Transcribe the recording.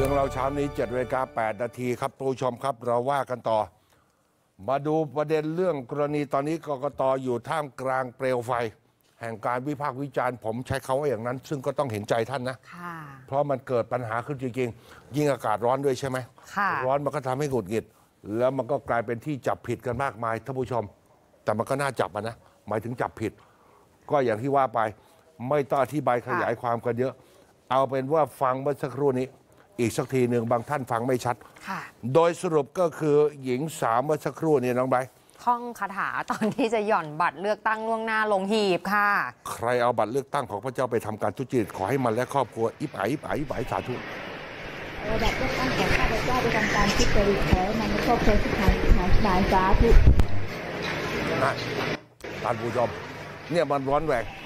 รื่องเราเช้านี้7:08 น.ครับผู้ชมครับเราว่ากันต่อมาดูประเด็นเรื่องกรณีตอนนี้กกต.อยู่ท่ามกลางเปลวไฟแห่งการวิพากษ์วิจารณ์ผมใช้เขาว่าอย่างนั้นซึ่งก็ต้องเห็นใจท่านนะเพราะมันเกิดปัญหาขึ้นจริงๆยิ่งอากาศร้อนด้วยใช่ไหมร้อนมันก็ทำให้หงุดหงิดแล้วมันก็กลายเป็นที่จับผิดกันมากมายท่านผู้ชมแต่มันก็น่าจับนะหมายถึงจับผิดก็อย่างที่ว่าไปไม่ต้องอธิบายขยายความกันเยอะเอาเป็นว่าฟังเมื่อสักครู่นี้อีกสักทีหนึ่งบางท่านฟังไม่ชัดโดยสรุปก็คือหญิงสาวเมื่อสักครู่นี้น้องใบท่องคาถาตอนที่จะหย่อนบัตรเลือกตั้งล่วงหน้าลงหีบค่ะใครเอาบัตรเลือกตั้งของพระเจ้าไปทำการทุจริตขอให้มันและครอบครัวอิบอิบสาธุเอาบัตรเลือกตั้งของข้าพเจ้าไปทำการทุจริตขอให้มันและครอบครัวทุกท่านสาธุท่านผู้ชมเนี่ยมันร้อนแรง